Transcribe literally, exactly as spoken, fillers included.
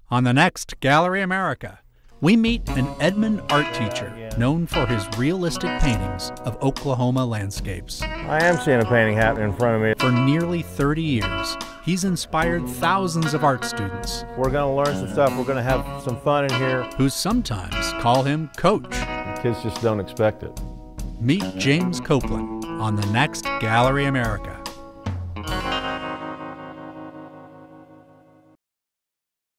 On the next Gallery America, we meet an Edmond art teacher known for his realistic paintings of Oklahoma landscapes. I am seeing a painting happen in front of me. For nearly thirty years, he's inspired thousands of art students. We're going to learn some stuff. We're going to have some fun in here. Who sometimes call him Coach. The kids just don't expect it. Meet James Coplin on the next Gallery America.